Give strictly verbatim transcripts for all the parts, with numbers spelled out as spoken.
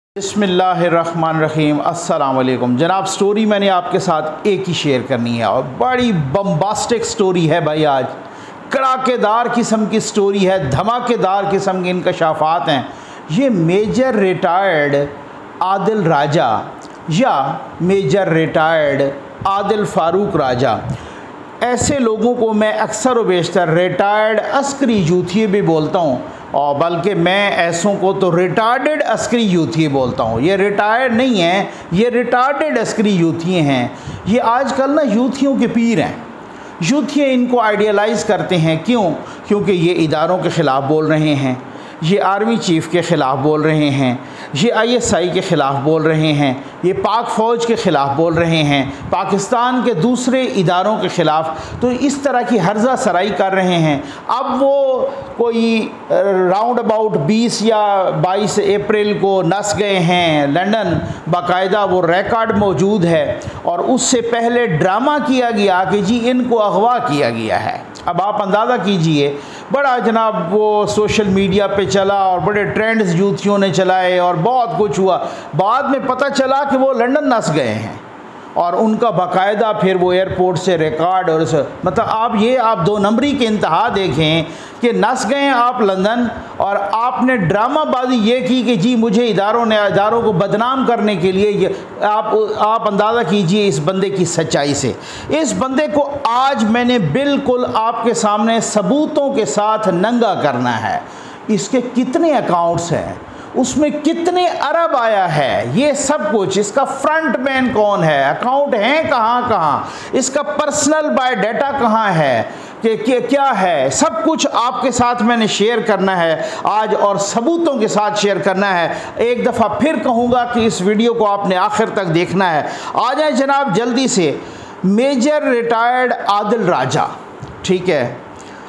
बिस्मिल्लाहिर्रहमानिर्रहीम। अस्सलाम वालेकुम जनाब। स्टोरी मैंने आपके साथ एक ही शेयर करनी है और बड़ी बम्बास्टिक स्टोरी है भाई। आज कड़ाकेदार किस्म की स्टोरी है, धमाकेदार किस्म के इंकशाफात हैं। ये मेजर रिटायर्ड आदिल राजा या मेजर रिटायर्ड आदिल फ़ारूक राजा, ऐसे लोगों को मैं अक्सर व बेशतर रिटायर्ड अस्करी यूथिये भी बोलता हूँ, और बल्कि मैं ऐसों को तो रिटार्डेड अस्करी यूथिये बोलता हूँ। ये रिटायर्ड नहीं है, ये रिटार्डेड अस्करी यूथिये हैं। ये आजकल ना यूथियों के पीर हैं। यूथिये इनको आइडियलाइज़ करते हैं। क्यों? क्योंकि ये इदारों के ख़िलाफ़ बोल रहे हैं, ये आर्मी चीफ़ के ख़िलाफ़ बोल रहे हैं, ये आई एस आई के ख़िलाफ़ बोल रहे हैं, ये पाक फ़ौज के ख़िलाफ़ बोल रहे हैं, पाकिस्तान के दूसरे इदारों के ख़िलाफ़। तो इस तरह की हर्जा सराई कर रहे हैं। अब वो कोई राउंड अबाउट बीस या बाईस अप्रैल को नस गए हैं लंदन, बाकायदा वो रिकॉर्ड मौजूद है, और उससे पहले ड्रामा किया गया कि जी इनको अगवा किया गया है। अब आप अंदाज़ा कीजिए, बड़ा जनाब वो सोशल मीडिया पे चला और बड़े ट्रेंड्स यूथियों ने चलाए और बहुत कुछ हुआ। बाद में पता चला कि वो लंदन नस गए हैं, और उनका बाकायदा फिर वो एयरपोर्ट से रिकॉर्ड, और मतलब आप ये आप दो नंबरी के इंतहा देखें कि नस गए हैं आप लंदन, और आपने ड्रामाबाजी ये की कि जी मुझे इदारों ने इदारों को बदनाम करने के लिए ये आप आप अंदाज़ा कीजिए इस बंदे की सच्चाई से। इस बंदे को आज मैंने बिल्कुल आपके सामने सबूतों के साथ नंगा करना है। इसके कितने अकाउंट्स हैं, उसमें कितने अरब आया है, ये सब कुछ, इसका फ्रंट मैन कौन है, अकाउंट हैं कहाँ कहाँ, इसका पर्सनल बायोडाटा कहाँ है, कि, कि क्या है, सब कुछ आपके साथ मैंने शेयर करना है आज, और सबूतों के साथ शेयर करना है। एक दफ़ा फिर कहूँगा कि इस वीडियो को आपने आखिर तक देखना है। आ जाए जनाब जल्दी से। मेजर रिटायर्ड आदिल राजा, ठीक है,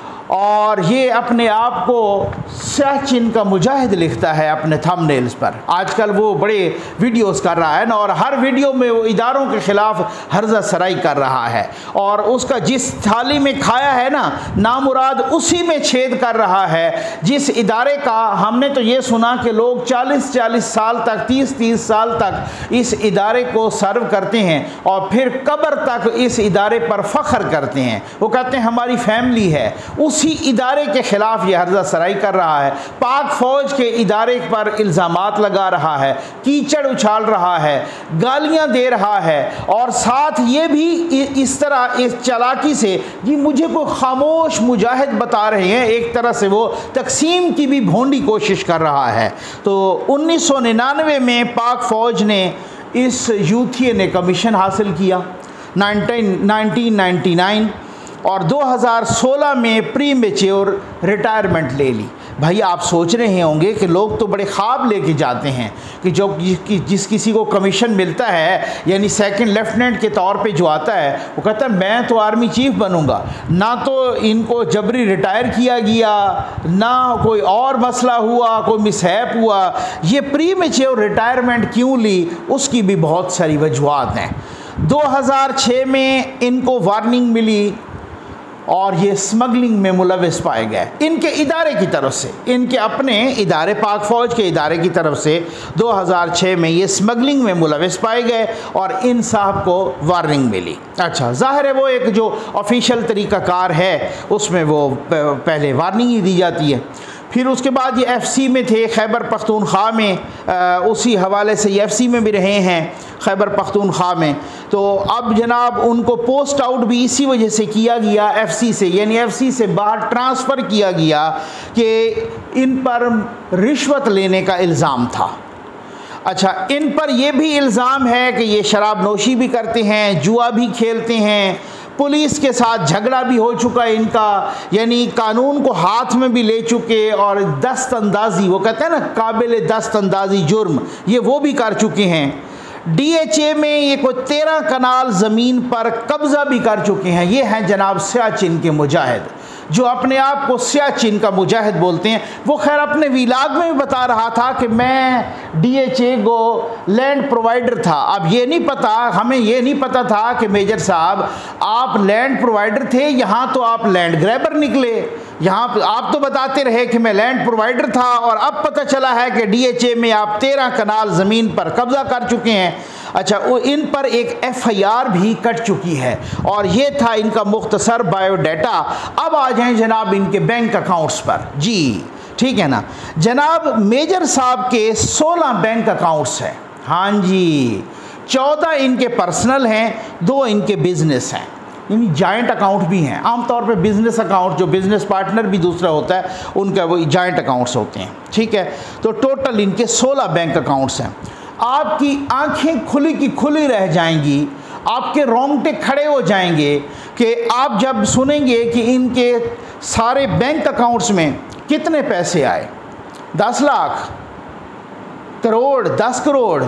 और ये अपने आप को सियाचिन का मुजाहिद लिखता है अपने थंबनेल्स पर। आजकल वो बड़े वीडियोस कर रहा है ना, और हर वीडियो में वो इदारों के ख़िलाफ़ हर्जा सराई कर रहा है, और उसका जिस थाली में खाया है ना नामुराद उसी में छेद कर रहा है। जिस इदारे का हमने तो ये सुना कि लोग चालीस चालीस साल तक, तीस तीस साल तक इस इदारे को सर्व करते हैं, और फिर कब्र तक इस इदारे पर फ़ख्र करते हैं। वो कहते हैं हमारी फैमिली है। उसी इदारे के ख़िलाफ़ ये हर्जा सराई कर रहा है, पाक फ़ौज के इदारे पर इल्ज़ामात लगा रहा है, कीचड़ उछाल रहा है, गालियां दे रहा है, और साथ ये भी इस तरह इस चालाकी से जी मुझे को खामोश मुजाहिद बता रहे हैं। एक तरह से वो तकसीम की भी भोंडी कोशिश कर रहा है। तो उन्नीस सौ निन्यानवे में पाक फ़ौज ने इस यूथिये ने कमीशन हासिल किया नाइनटीन नाइन्टी नाइन, और दो हज़ार सोलह में प्री मेच्योर रिटायरमेंट ले ली। भाई आप सोच रहे होंगे कि लोग तो बड़े ख्वाब लेके जाते हैं कि जो कि जिस किसी को कमीशन मिलता है, यानी सेकंड लेफ्टिनेंट के तौर पे जो आता है, वो कहता है मैं तो आर्मी चीफ बनूंगा। ना तो इनको जबरी रिटायर किया गया, ना कोई और मसला हुआ, कोई मिसहैप हुआ। ये प्री मेच्योर रिटायरमेंट क्यों ली, उसकी भी बहुत सारी वजूहात हैं। दो हज़ार छः में इनको वार्निंग मिली और ये स्मगलिंग में मुलविस पाए गए इनके इदारे की तरफ से, इनके अपने इदारे पाक फ़ौज के इदारे की तरफ से दो हज़ार छः में ये स्मगलिंग में मुलविस पाए गए, और इन साहब को वार्निंग मिली। अच्छा, ज़ाहिर है वो एक जो ऑफिशियल तरीक़ाकार है उसमें वो पहले वार्निंग ही दी जाती है। फिर उसके बाद ये एफ सी में थे, खैबर पख्तूनख्वा में, आ, उसी हवाले से ये एफ सी में भी रहे हैं खैबर पख्तूनख्वा में। तो अब जनाब उनको पोस्ट आउट भी इसी वजह से किया गया एफ सी से, यानी एफ सी से बाहर ट्रांसफ़र किया गया कि इन पर रिश्वत लेने का इल्ज़ाम था। अच्छा, इन पर यह भी इल्ज़ाम है कि ये शराब नोशी भी करते हैं, जुआ भी खेलते हैं, पुलिस के साथ झगड़ा भी हो चुका है इनका, यानी कानून को हाथ में भी ले चुके, और दस्त अंदाज़ी, वो कहते हैं ना काबिल दस्त अंदाज़ी जुर्म, ये वो भी कर चुके हैं। डी एच ए में ये कोई तेरह कनाल ज़मीन पर कब्ज़ा भी कर चुके हैं। ये हैं जनाब सियाचिन के मुजाहिद, जो अपने आप को सियाचिन का मुजाहिद बोलते हैं। वो खैर अपने विलाग में भी बता रहा था कि मैं डी एच ए को लैंड प्रोवाइडर था। अब ये नहीं पता, हमें ये नहीं पता था कि मेजर साहब आप लैंड प्रोवाइडर थे, यहाँ तो आप लैंड ग्रैबर निकले। यहाँ पे आप तो बताते रहे कि मैं लैंड प्रोवाइडर था और अब पता चला है कि डीएचए में आप तेरह कनाल ज़मीन पर कब्ज़ा कर चुके हैं। अच्छा, वो इन पर एक एफआईआर भी कट चुकी है। और ये था इनका मुख्तसर बायोडाटा। अब आ जाएं जनाब इनके बैंक अकाउंट्स पर। जी ठीक है ना जनाब, मेजर साहब के सोलह बैंक अकाउंट्स हैं। हाँ जी, चौदह इनके पर्सनल हैं, दो इनके बिजनेस हैं, यानी जॉइंट अकाउंट भी हैं। आमतौर पे बिजनेस अकाउंट, जो बिजनेस पार्टनर भी दूसरा होता है, उनका वो जॉइंट अकाउंट्स होते हैं। ठीक है, तो टोटल इनके सोलह बैंक अकाउंट्स हैं। आपकी आंखें खुली की खुली रह जाएंगी, आपके रोंगटे खड़े हो जाएंगे कि आप जब सुनेंगे कि इनके सारे बैंक अकाउंट्स में कितने पैसे आए। दस लाख, करोड़, दस करोड़,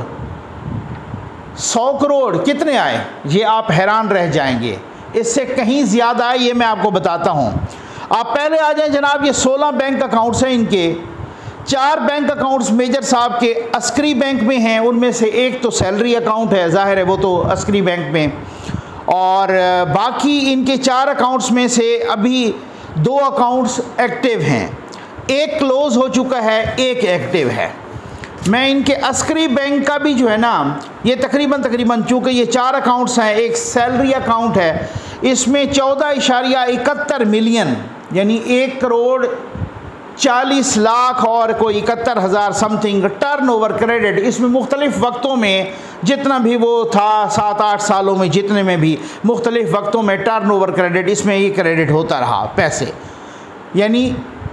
सौ करोड़, कितने आए, ये आप हैरान रह जाएंगे। इससे कहीं ज़्यादा है, ये मैं आपको बताता हूँ। आप पहले आ जाएं जनाब, ये सोलह बैंक अकाउंट्स हैं इनके। चार बैंक अकाउंट्स मेजर साहब के अस्करी बैंक में हैं, उनमें से एक तो सैलरी अकाउंट है, ज़ाहिर है वो तो अस्करी बैंक में, और बाकी इनके चार अकाउंट्स में से अभी दो अकाउंट्स एक्टिव हैं। एक क्लोज़ हो चुका है, एक एक्टिव है। मैं इनके अस्करी बैंक का भी जो है ना, ये तकरीबन तकरीबन चूँकि ये चार अकाउंट्स हैं, एक सैलरी अकाउंट है, इसमें चौदह इशारिया इकहत्तर मिलियन यानी एक करोड़ चालीस लाख और कोई इकहत्तर हज़ार समथिंग टर्न ओवर क्रेडिट। इसमें मुख्तलिफ़ वक्तों में जितना भी वो था, सात आठ सालों में जितने में भी मुख्तलिफ़ वक्तों में टर्न ओवर क्रेडिट, इसमें ये क्रेडिट होता रहा पैसे, यानी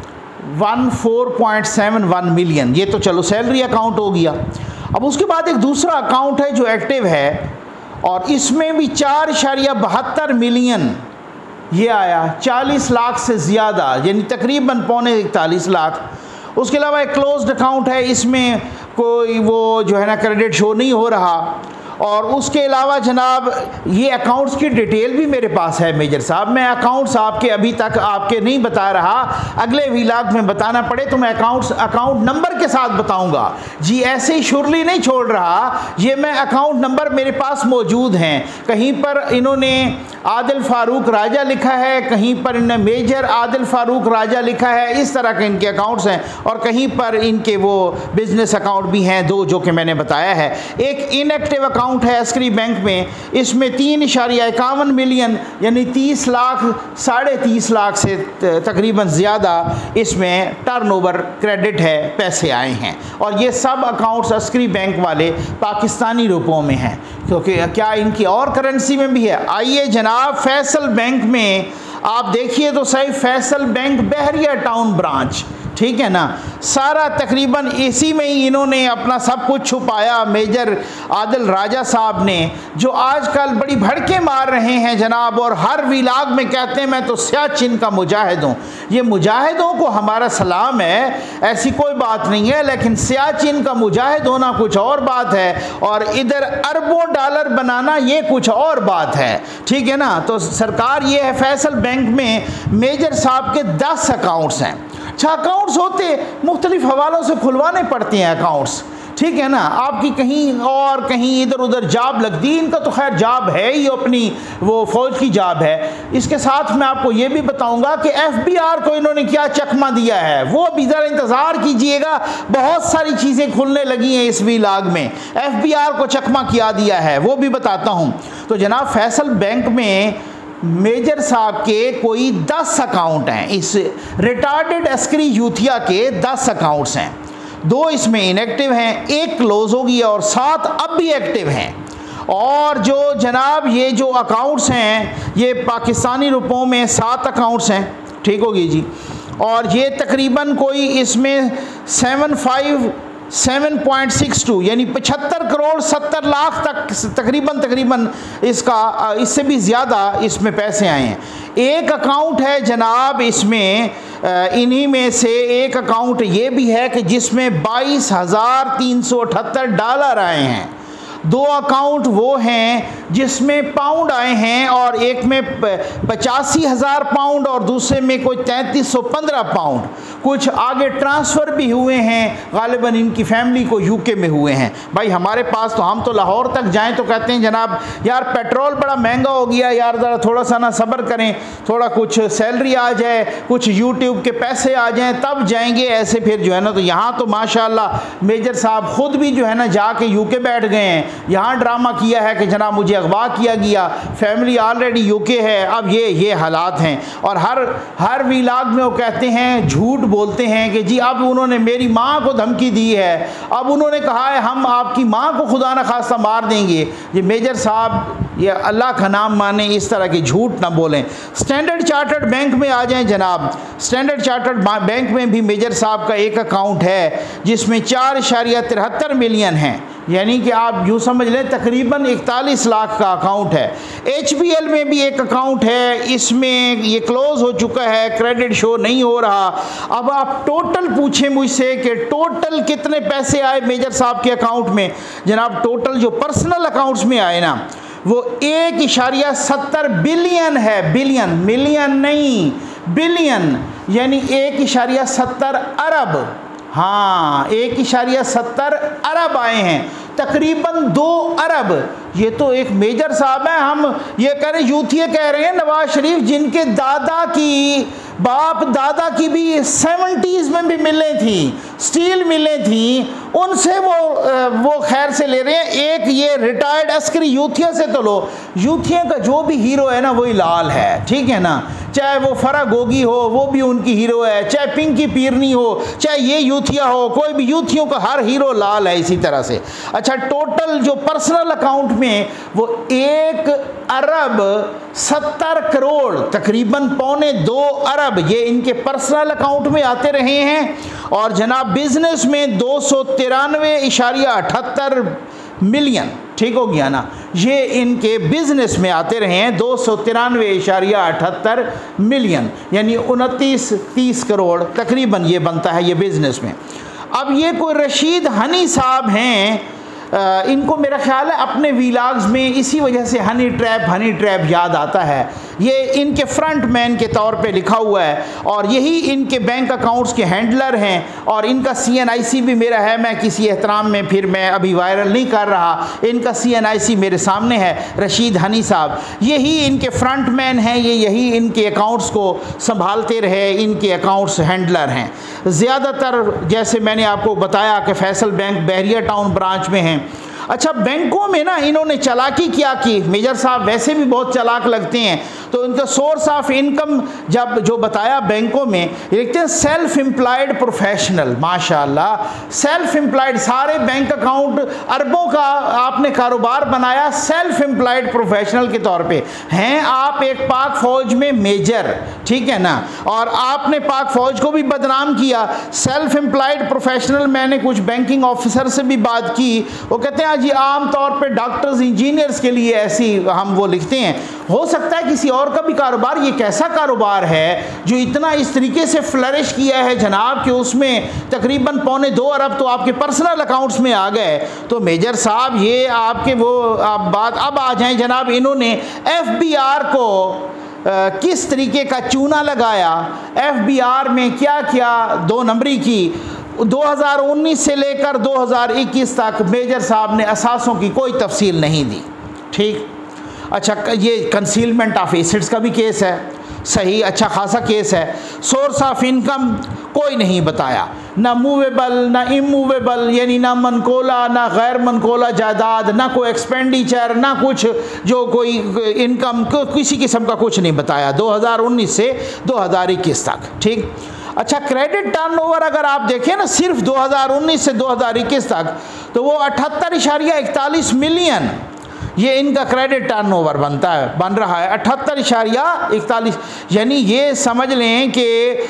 चौदह पॉइंट सात एक मिलियन। ये तो चलो सैलरी अकाउंट हो गया। अब उसके बाद एक दूसरा अकाउंट है जो एक्टिव है, और इसमें भी चार इशारिया बहत्तर मिलियन ये आया, चालीस लाख से ज़्यादा, यानी तकरीबन पौने इकतालीस लाख। उसके अलावा एक क्लोज्ड अकाउंट है, इसमें कोई वो जो है ना क्रेडिट शो नहीं हो रहा। और उसके अलावा जनाब ये अकाउंट्स की डिटेल भी मेरे पास है मेजर साहब। मैं अकाउंट्स आपके अभी तक आपके नहीं बता रहा, अगले व्लॉग में बताना पड़े तो मैं अकाउंट्स अकाउंट नंबर के साथ बताऊंगा। जी ऐसे ही शुरली नहीं छोड़ रहा, ये मैं अकाउंट नंबर मेरे पास मौजूद हैं। कहीं पर इन्होंने आदिल फारूक राजा लिखा है, कहीं पर इन्होंने मेजर आदिल फारूक राजा लिखा है, इस तरह के इनके अकाउंट्स हैं। और कहीं पर इनके वो बिजनेस अकाउंट भी हैं, दो जो कि मैंने बताया है। एक इनएक्टिव अकाउंट है अस्करी बैंक में, इसमें तीन इशारिया इक्यावन मिलियन यानी तीस लाख साढ़े तीस लाख से तकरीबन ज़्यादा इसमें टर्नओवर क्रेडिट है, पैसे आए हैं। और ये सब अकाउंट्स अस्करी बैंक वाले पाकिस्तानी रुपयों में हैं, क्योंकि क्या इनकी और करेंसी में भी है। आइए जनाब फैसल बैंक में आप देखिए तो सही, Faisal bank Bahria town branch, ठीक है ना, सारा तकरीबन इसी में ही इन्होंने अपना सब कुछ छुपाया मेजर आदिल राजा साहब ने, जो आजकल बड़ी भड़के मार रहे हैं जनाब, और हर व्लॉग में कहते हैं मैं तो सियाचिन का मुजाहिद हूँ। ये मुजाहिदों को हमारा सलाम है, ऐसी कोई बात नहीं है, लेकिन सियाचिन का मुजाहिद होना कुछ और बात है, और इधर अरबों डॉलर बनाना ये कुछ और बात है, ठीक है ना। तो सरकार ये है, फैसल बैंक में मेजर साहब के दस अकाउंट्स हैं। अच्छा, अकाउंट्स होते मुख्तलिफ हवालों से खुलवाने पड़ते हैं अकाउंट्स, ठीक है ना। आपकी कहीं और कहीं इधर उधर जॉब लगती, इनका तो खैर जॉब है ही, अपनी वो फौज की जॉब है। इसके साथ मैं आपको ये भी बताऊंगा कि एफबीआर को इन्होंने क्या चकमा दिया है, वो भी ज़रा इंतज़ार कीजिएगा, बहुत सारी चीज़ें खुलने लगी हैं इस व्लॉग में। एफबीआर को चकमा किया दिया है, वो भी बताता हूँ। तो जनाब फैसल बैंक में मेजर साहब के कोई दस अकाउंट हैं, इस रिटार्डेड अस्करी यूथिया के दस अकाउंट्स हैं। दो इसमें इनएक्टिव हैं, एक क्लोज हो गया और सात अब भी एक्टिव हैं। और जो जनाब ये जो अकाउंट्स हैं ये पाकिस्तानी रुपयों में सात अकाउंट्स हैं, ठीक होगी जी। और ये तकरीबन कोई इसमें seven five seven point six two यानी पचहत्तर करोड़ सत्तर लाख तक तकरीबन तकरीबन इसका इससे भी ज़्यादा इसमें पैसे आए हैं। एक अकाउंट है जनाब इसमें, इन्हीं में से एक अकाउंट ये भी है कि जिसमें बाईस हज़ार तीन सौ अठहत्तर डॉलर आए हैं। दो अकाउंट वो हैं जिसमें पाउंड आए हैं और एक में पचासी हज़ार पाउंड और दूसरे में कोई तैंतीस सौ पंद्रह पाउंड। कुछ आगे ट्रांसफ़र भी हुए हैं, गालिबन इनकी फैमिली को यूके में हुए हैं। भाई हमारे पास तो, हम तो लाहौर तक जाएं तो कहते हैं जनाब यार पेट्रोल बड़ा महंगा हो गया यार, ज़रा थोड़ा सा ना सब्र करें, थोड़ा कुछ सैलरी आ जाए, कुछ यूट्यूब के पैसे आ जाएं तब जाएंगे। ऐसे फिर जो है ना, तो यहाँ तो माशाल्लाह मेजर साहब ख़ुद भी जो है ना जाके यूके बैठ गए हैं। यहाँ ड्रामा किया है कि जनाब मुझे अगवा किया गया, फैमिली ऑलरेडी यूके है, अब ये ये हालात हैं। और हर हर व्लॉग में वो कहते हैं, झूठ बोलते हैं कि जी अब उन्होंने मेरी माँ को धमकी दी है, अब उन्होंने कहा है हम आपकी माँ को खुदा न खास्ता मार देंगे। ये मेजर साहब ये अल्लाह का नाम माने, इस तरह के झूठ ना बोलें। स्टैंडर्ड चार्टर्ड बैंक में आ जाएं जनाब। स्टैंडर्ड चार्टर्ड बैंक में भी मेजर साहब का एक अकाउंट है जिसमें चार इशारिया तिहत्तर मिलियन हैं, यानी कि आप यूँ समझ लें तकरीबन इकतालीस लाख का अकाउंट है। एच बी एल में भी एक अकाउंट है, इसमें ये क्लोज़ हो चुका है, क्रेडिट शो नहीं हो रहा। अब आप टोटल पूछें मुझसे कि टोटल कितने पैसे आए मेजर साहब के अकाउंट में, जनाब टोटल जो पर्सनल अकाउंट्स में आए ना वो एक इशारिया सत्तर बिलियन है, बिलियन, मिलियन नहीं, बिलियन, यानी एक इशारिया सत्तर अरब। हाँ, एक इशारिया सत्तर अरब आए हैं, तकरीबन दो अरब। ये तो एक मेजर साहब है, हम ये कह रहे यूथिये कह रहे हैं नवाज शरीफ जिनके दादा की बाप दादा की भी सेवेंटीज़ में भी मिलें थी, स्टील मिलें थी, उनसे वो वो खैर से ले रहे हैं। एक ये रिटायर्ड अस्करी यूथिया से तो लो, यूथिया का जो भी हीरो है ना वही लाल है, ठीक है ना, चाहे वो फरा गोगी हो वो भी उनकी हीरो है, चाहे पिंकी पीरनी हो, चाहे ये यूथिया हो, कोई भी यूथियों का हर हीरो लाल है इसी तरह से। अच्छा, टोटल जो पर्सनल अकाउंट में वो एक अरब सत्तर करोड़, तकरीबन पौने दो अरब ये इनके पर्सनल अकाउंट में आते रहे हैं। और जनाब बिजनेस में दो सौ तिरानवे इशारिया अठहत्तर मिलियन, ठीक हो गया ना, ये इनके बिजनेस में आते रहे हैं दो सौ तिरानवे इशारिया अठहत्तर मिलियन, यानी उनतीस तीस करोड़ तकरीबन ये बनता है ये बिजनेस में। अब ये कोई रशीद हनी साहब हैं, आ, इनको मेरा ख्याल है अपने व्लॉग्स में इसी वजह से हनी ट्रैप हनी ट्रैप याद आता है। ये इनके फ्रंट मैन के तौर पे लिखा हुआ है और यही इनके बैंक अकाउंट्स के हैंडलर हैं। और इनका सी एन आई सी भी मेरा है, मैं किसी एहतराम में फिर मैं अभी वायरल नहीं कर रहा, इनका सी एन आई सी मेरे सामने है, रशीद हनी साहब यही इनके फ्रंट मैन हैं, ये यही इनके अकाउंट्स को संभालते रहे, इनके अकाउंट्स हैंडलर हैं ज़्यादातर। जैसे मैंने आपको बताया कि Faisal bank Bahria town branch में हैं। अच्छा, बैंकों में ना इन्होंने चालाकी क्या की, मेजर साहब वैसे भी बहुत चालाक लगते हैं, तो इनका सोर्स ऑफ इनकम जब जो बताया बैंकों में लिखते हैं सेल्फ एम्प्लॉयड प्रोफेशनल। माशाल्लाह, सेल्फ एम्प्लॉयड, सारे बैंक अकाउंट अरबों का आपने कारोबार बनाया सेल्फ एम्प्लॉयड प्रोफेशनल के तौर पे हैं। आप एक पाक फौज में मेजर, ठीक है ना, और आपने पाक फौज को भी बदनाम किया सेल्फ एम्प्लॉयड प्रोफेशनल। मैंने कुछ बैंकिंग ऑफिसर से भी बात की, वो कहते हैं जी आम तौर पे डॉक्टर्स इंजीनियर्स के लिए ऐसी हम वो लिखते हैं, हो सकता है किसी और का भी कारोबार। ये कैसा कारोबार है जो इतना इस तरीके से फ्लरिश किया है जनाब कि उसमें तकरीबन पौने दो अरब तो आपके पर्सनल अकाउंट्स में आ गए। तो मेजर साहब ये आपके वो आप बात अब आ जाएं जनाब, इन्होंने एफ बी आर को आ, किस तरीके का चूना लगाया, एफ बी आर में क्या क्या दो नंबरी की, दो हज़ार उन्नीस से लेकर दो हज़ार इक्कीस तक मेजर साहब ने असासों की कोई तफसील नहीं दी, ठीक। अच्छा, ये कंसीलमेंट ऑफ एसेट्स का भी केस है, सही अच्छा खासा केस है। सोर्स ऑफ इनकम कोई नहीं बताया, ना मूवेबल ना इमूवेबल, यानी ना मनकोला ना गैर मनकोला जायदाद, ना कोई एक्सपेंडिचर, ना कुछ जो कोई इनकम, किसी किस्म का कुछ नहीं बताया दो हज़ार उन्नीस से दो हज़ार इक्कीस तक, ठीक। अच्छा, क्रेडिट टर्नओवर अगर आप देखें ना सिर्फ दो हज़ार उन्नीस से दो हज़ार इक्कीस तक, तो वो अठहत्तर इशारिया इकतालीस मिलियन ये इनका क्रेडिट टर्नओवर बनता है बन रहा है अठहत्तर इशारिया इकतालीस, यानी ये समझ लें कि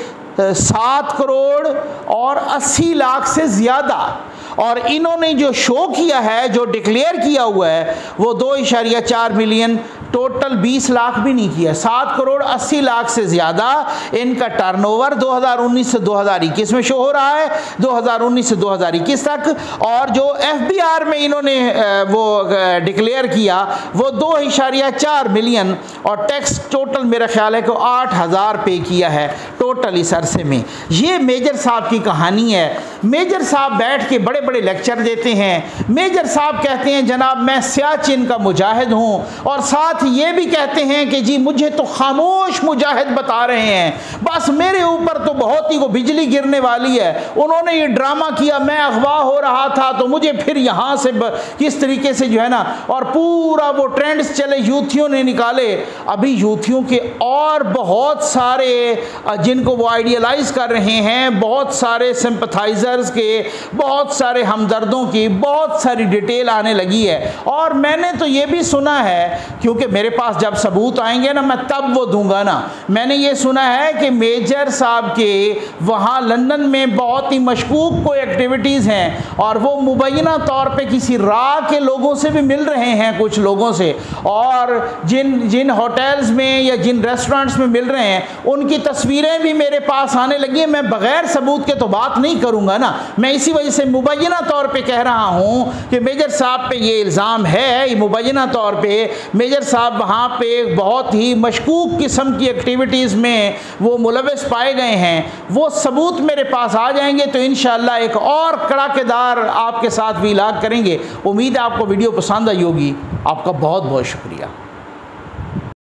सात करोड़ और अस्सी लाख से ज़्यादा। और इन्होंने जो शो किया है, जो डिक्लेयर किया हुआ है, वो दो इशारिया चार मिलियन टोटल बीस लाख भी नहीं किया, सात करोड़ अस्सी लाख से ज़्यादा इनका टर्नओवर दो हज़ार उन्नीस से दो हज़ार इक्कीस में शो हो रहा है, दो हज़ार उन्नीस से दो हज़ार इक्कीस तक। और जो एफबीआर में इन्होंने वो डिक्लेयर किया वो दो इशारिया चार मिलियन और टैक्स टोटल मेरा ख्याल है कि आठ हज़ार पे किया है टोटल इस अरसे में। ये मेजर साहब की कहानी है। मेजर साहब बैठ के बड़े बड़े लेक्चर देते हैं। मेजर साहब कहते हैं जनाब मैं सियाचिन का मुजाहिद हूँ, और साथ ये भी कहते हैं कि जी मुझे तो खामोश मुजाहिद बता रहे हैं, बस मेरे ऊपर तो बहुत ही को बिजली गिरने वाली है। उन्होंने ये ड्रामा किया, मैं अगवा हो रहा था तो मुझे फिर यहाँ से किस तरीके से जो है ना, और पूरा वो ट्रेंड्स चले, यूथियों ने निकाले। अभी यूथियों के और बहुत सारे जिनको वो आइडियलाइज कर रहे हैं, बहुत सारे सिंपथाइजर्स के, बहुत सारे हमदर्दों की बहुत सारी डिटेल आने लगी है। और मैंने तो ये भी सुना है, क्योंकि मेरे पास जब सबूत आएंगे ना मैं तब वो दूंगा ना, मैंने ये सुना है कि मेजर साहब के वहाँ लंदन में बहुत ही मशकूक कोई एक्टिविटीज़ हैं और वो मुबैना तौर पे किसी राह के लोगों से भी मिल रहे हैं, कुछ लोगों से, और जिन जिन होटल्स में या जिन रेस्टोरेंट्स में मिल रहे हैं उनकी तस्वीरें भी मेरे पास आने लगी हैं। मैं बग़ैर सबूत के तो बात नहीं करूँगा ना, मैं इसी वजह से मुबैना तौर पे कह रहा हूँ कि मेजर साहब पे ये इल्ज़ाम है। ये मुबैना तौर पे मेजर साहब वहाँ पे बहुत ही मशकूक किस्म की एक्टिविटीज़ में वो मुलविस पाए गए हैं। वो सबूत मेरे पास आ जाएंगे तो इंशाअल्लाह एक और कड़ाकेदार आपके साथ वीलाग करेंगे। उम्मीद है आपको वीडियो पसंद आई होगी। आपका बहुत बहुत शुक्रिया।